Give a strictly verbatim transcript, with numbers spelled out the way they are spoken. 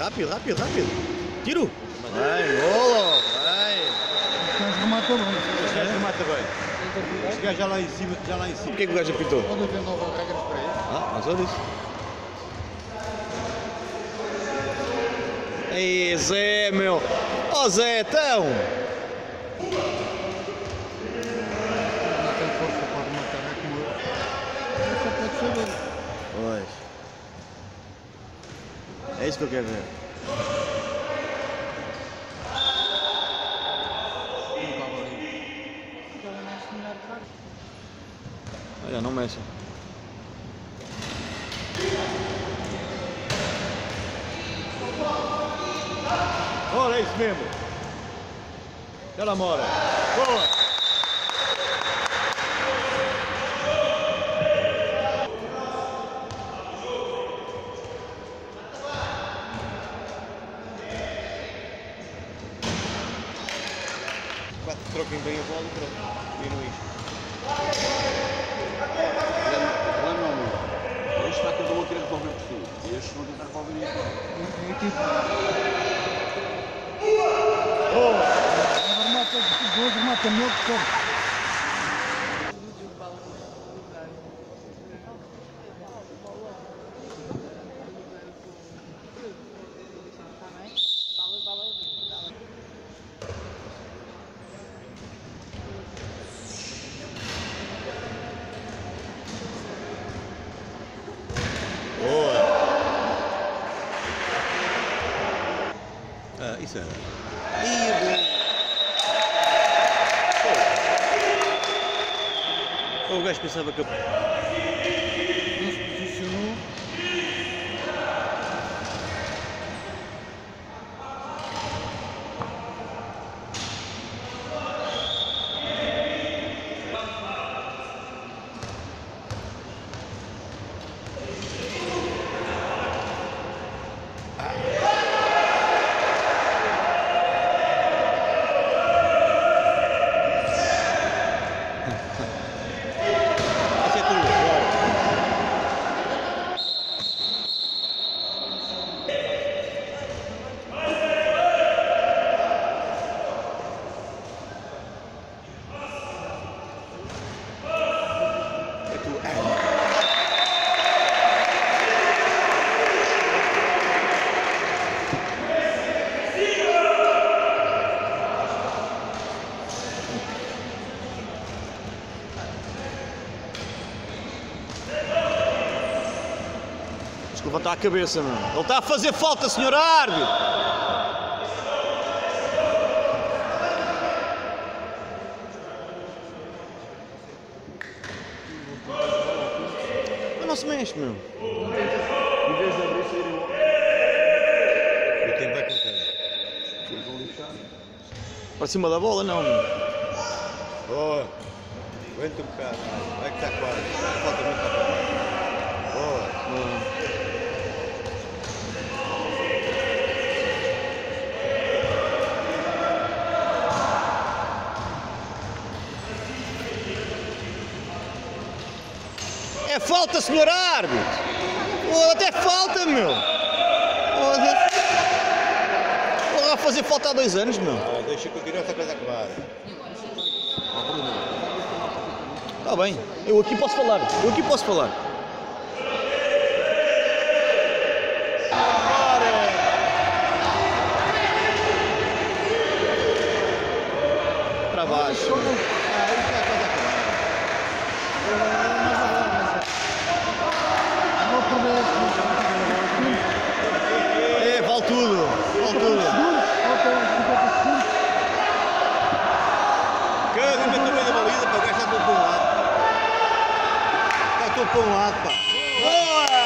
rápido, rápido, rápido. Tiro. Vai, golo, vai. Este gajo remata bem. Este gajo remata bem. Este gajo já lá em cima, já lá em cima. O que é que o gajo apitou? Pode haver novas regras para isso. Ah, mas olha isso. Ei, Zé, meu. Ó, oh, Zé, então. Não tem força para rematar, é como eu. Isso pode ser bem. Pois. É isso que eu quero ver. Olha, não mexa. Ora, é isso mesmo. Ela mora. Boa. Troquem bem a bola e pronto. E no isto. Lá não, não. Este está cada um a querer resolver por si. E estes vão tentar resolver isto. É equipe. Oh! Remata, dois remata meu que são. Ah, isso era. Ih, bom. O gajo pensava que eu... Não se posicionou. Levantar a cabeça, meu. Ele está a fazer falta, senhor árbitro! Mas não se mexe, meu. Em vez de abrir, sair embora. O tempo vai com quem? Ficam lixados. Para cima da bola, não, meu. Boa. Aguenta um bocado. Vai que está quase. Falta muito para acabar. Boa. Boa. É falta, senhor árbitro! Oh, até falta, meu! Oh, vou lá fazer falta há dois anos, meu! Ah, deixa eu continuar esta coisa acabar. Está bem, eu aqui posso falar, eu aqui posso falar. Para baixo. É, vale tudo, vale tudo. Cada vez também da baliza, para o gajo está todo para um lado. Está todo para um lado, pá. Boa!